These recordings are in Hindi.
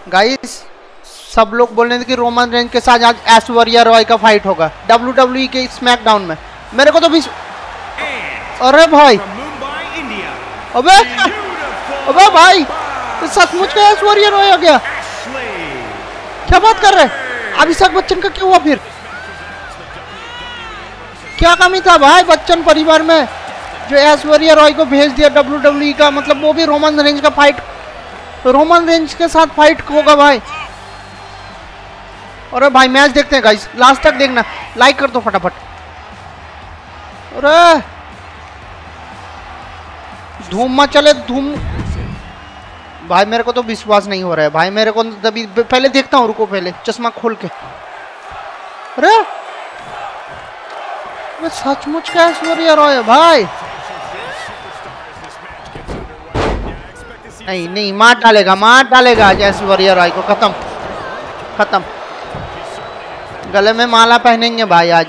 गाइस सब लोग बोल रहे थे कि रोमन रेंज के साथ आज ऐश्वर्या रॉय का फाइट होगा WWE के स्मैकडाउन में। मेरे को तो भी अरे भाई अबे अबे भाई तो सचमुच का ऐश्वर्या रॉय आ गया। क्या बात कर रहे हैं? अभिषेक बच्चन का क्यों हुआ फिर? क्या कमी था भाई बच्चन परिवार में जो ऐश्वर्या रॉय को भेज दिया WWE का? मतलब वो भी रोमन रेंज का फाइट, रोमन रेंज के साथ फाइट होगा भाई। अरे भाई मैच देखते हैं गाइस, लास्ट तक देखना, लाइक कर दो फटाफट। अरे धूम मचले धूम भाई। मेरे को तो विश्वास नहीं हो रहा है भाई, मेरे को तभी पहले देखता हूँ, रुको पहले चश्मा खोल के। अरे सचमुच का ऐश्वर्या रॉय है भाई। नहीं नहीं मार डालेगा आज ऐश्वर्या रॉय को। खत्म खत्म, गले में माला पहनेंगे भाई आज।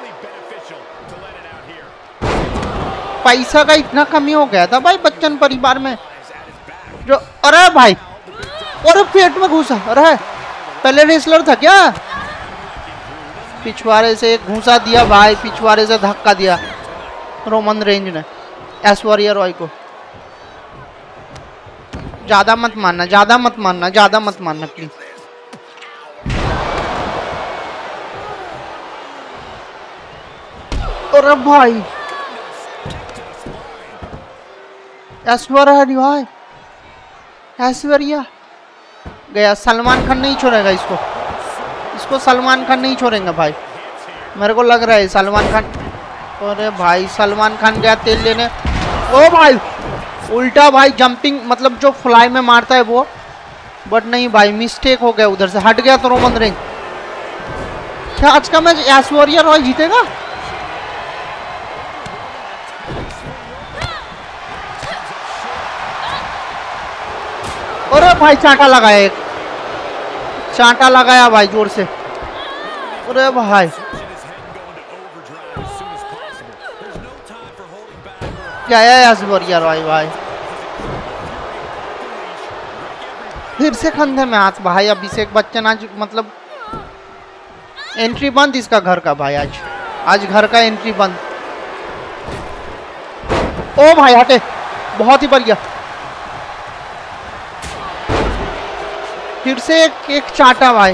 पैसा का इतना कमी हो गया था भाई बच्चन परिवार में जो। अरे भाई और पेट में घुसा। अरे पहले रेसलर था क्या? पिछवाड़े से एक घुसा दिया भाई, पिछवाड़े से धक्का दिया रोमन रेंज ने ऐश्वर्या रॉय को। ज्यादा मत मारना प्लीज। अरे भाई ऐश्वर्या गया। सलमान खान नहीं छोड़ेगा इसको सलमान खान नहीं छोड़ेंगे भाई, मेरे को लग रहा है सलमान खान। अरे भाई सलमान खान गया तेल लेने। ओ भाई उल्टा भाई जंपिंग, मतलब जो फ्लाई में मारता है वो, बट नहीं भाई मिस्टेक हो गया, उधर से हट गया तो रोमन रेंज। क्या आज का मैच ऐश्वर्या रॉय जीतेगा? अरे भाई चांटा लगाया, एक चांटा लगाया भाई जोर से। अरे भाई क्या है ऐश्वर्या रॉय भाई, फिर से कंधे में हाथ भाई। अभिषेक बच्चन आज मतलब एंट्री बंद इसका घर का भाई, आज घर का एंट्री बंद। ओ भाई हटे, बहुत ही बढ़िया। फिर से एक चाटा भाई,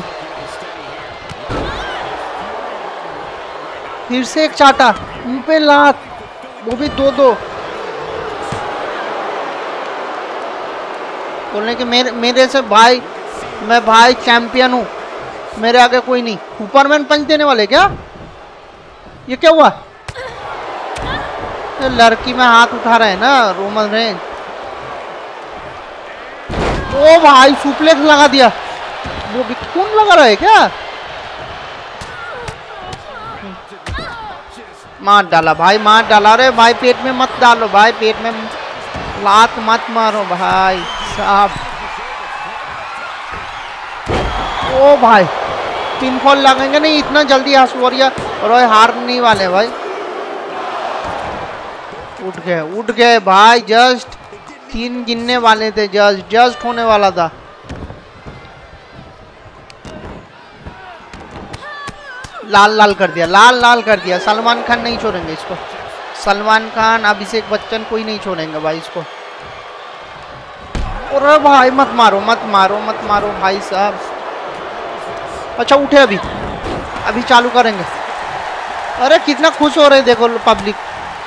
फिर से एक चाटा, मुंह पे लात, वो भी दो। बोलने कि मेरे से भाई, मैं भाई चैंपियन हूँ, मेरे आगे कोई नहीं। सुपरमैन पंच देने वाले क्या? ये क्या हुआ? ये लड़की में हाथ उठा रहे हैं ना रोमन रेंज। ओ भाई सुप्लेक्स लगा दिया, वो भी खून लगा रहा है क्या? मार डाला भाई, मार डाला। अरे भाई पेट में मत डालो भाई, पेट में लात मत मारो भाई साहब। ओ भाई पिनफॉल लगेंगे नहीं इतना जल्दी, ऐश्वर्या रॉय हारने वाले भाई। उठ गए भाई, जस्ट 3 गिनने वाले थे, जस्ट होने वाला था। लाल कर दिया। सलमान खान नहीं छोड़ेंगे इसको, सलमान खान अभिषेक बच्चन कोई नहीं छोड़ेंगे भाई इसको। अरे भाई मत मारो भाई साहब। अच्छा उठे, अभी चालू करेंगे। अरे कितना खुश हो रहे देखो पब्लिक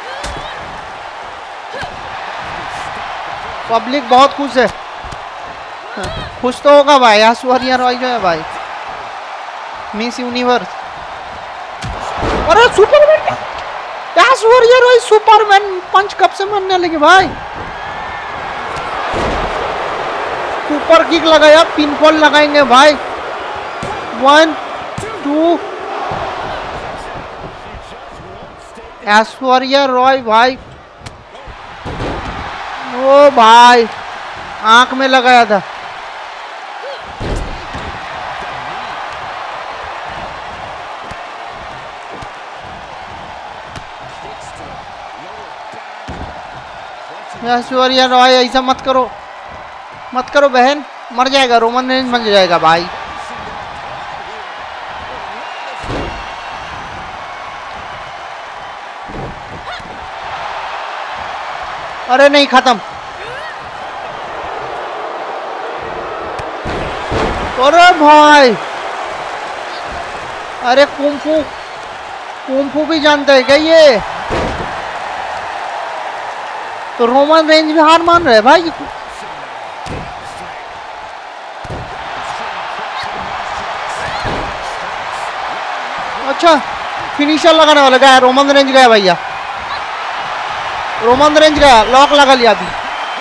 बहुत खुश है। खुश तो होगा भाई, ऐश्वर्या रॉय जो है भाई मिस यूनिवर्स। अरे Superman, Aishwarya Rai Superman punch कब से मारने लगे भाई। सुपर किक लगाया, पिनफॉल लगाएंगे भाई। 1 2 ऐश्वर्या रॉय भाई। ओ भाई आंख में लगाया था। ऐश्वर्या रॉय ऐसा मत करो बहन। मर जाएगा, रोमन रेंज मर जाएगा भाई। अरे नहीं, खत्म। अरे भाई, अरे कुंफू भी जानता है क्या ये? तो रोमन रेंज भी हार मान रहे भाई। अच्छा, फिनिशर लगाने वाला गया, रोमन रेंज गया भैया, रोमन रेंज गया, लॉक लगा लिया अभी,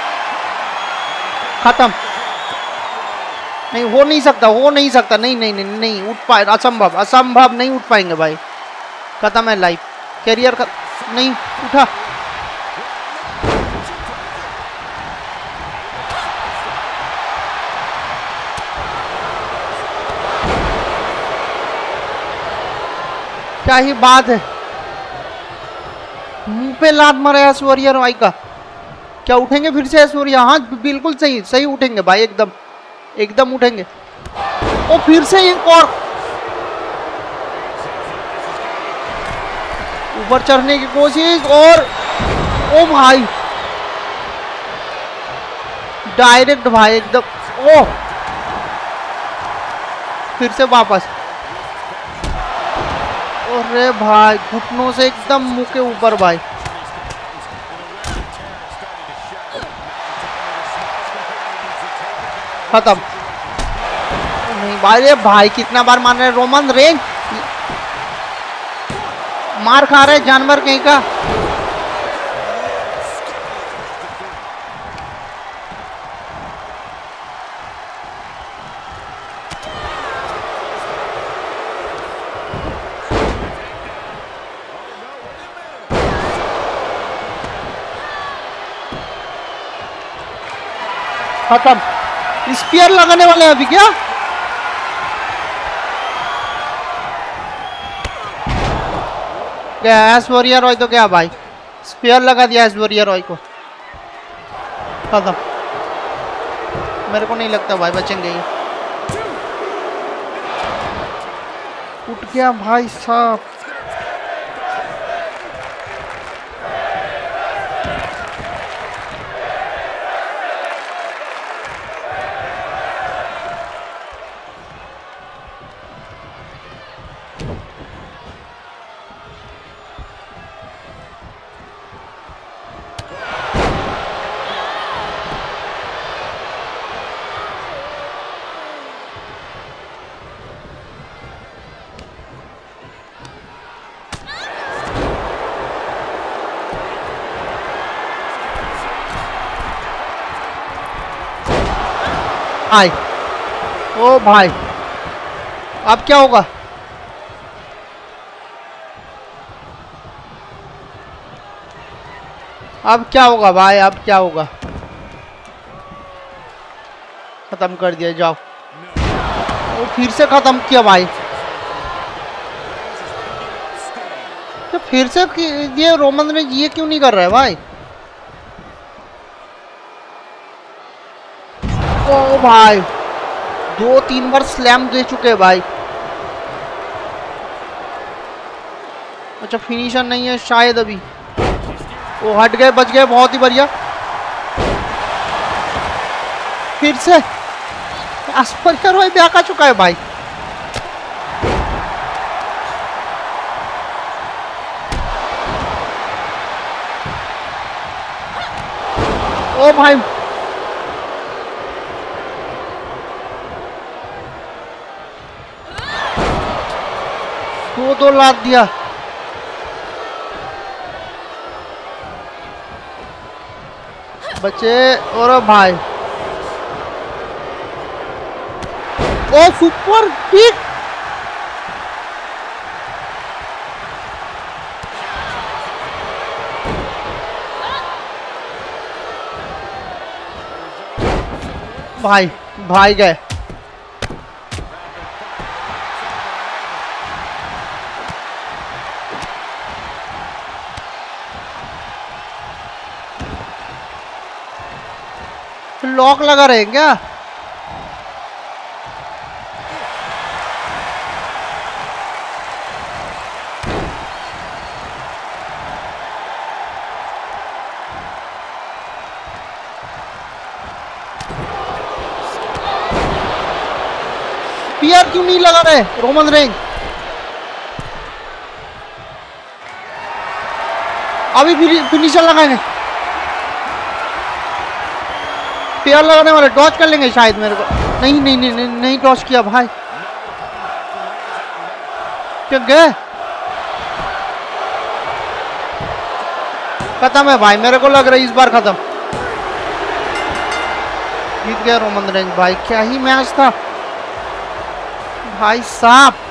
खत्म। नहीं हो नहीं सकता, हो नहीं सकता, नहीं नहीं नहीं नहीं उठ पाए, असंभव असंभव, नहीं उठ पाएंगे भाई, खत्म है लाइफ, कैरियर का नहीं उठा। क्या ही बात है, मुंह पे लात मारा ऐश्वर्या राय का। क्या उठेंगे फिर से ऐश्वर्या? हाँ बिल्कुल सही, सही उठेंगे भाई, एकदम एकदम उठेंगे। ओ फिर से एक और ऊपर चढ़ने की कोशिश, और ओ भाई डायरेक्ट भाई एकदम। ओ फिर से वापस, अरे भाई घुटनों से एकदम मुंह के ऊपर भाई। खत्म। नहीं भाई, भाई कितना बार मान रहे, रोमन रेंज मार खा रहे जानवर कहीं का। खत्म। स्पीयर लगाने वाले हैं अभी क्या? क्या ऐश्वर्या रॉय तो क्या भाई, स्पीयर लगा दिया ऐश्वर्या रॉय को, खत्म। मेरे को नहीं लगता भाई बचेंगे ये। उठ गया भाई साहब। भाई ओ भाई, अब क्या होगा? अब क्या होगा भाई, अब क्या होगा? खत्म कर दिया, जाओ। वो फिर से खत्म किया भाई, तो फिर से ये रोमन रेंज ये क्यों नहीं कर रहा है भाई? ओ भाई 2-3 बार स्लैम दे चुके हैं भाई। अच्छा फिनिशर नहीं है शायद अभी, वो हट गए, बच गए, बहुत ही बढ़िया। फिर से ऐश्वर्या रॉय ब्याह का चुका है भाई। ओ भाई दो लात दिया। बचे, और भाई ओ सुपर किक, भाई भाई गए। लॉक लगा रहे क्या? पीआर क्यों नहीं लगा रहे रोमन रेंज? अभी फिनिशर लगाएंगे, पीआर लगाने वाले डॉज कर लेंगे शायद मेरे को। नहीं नहीं नहीं नहीं, नहीं डॉज किया भाई, क्या गए? खत्म है भाई, मेरे को लग रहा है इस बार खत्म। जीत गया रोमन रेंज भाई, क्या ही मैच था भाई साहब।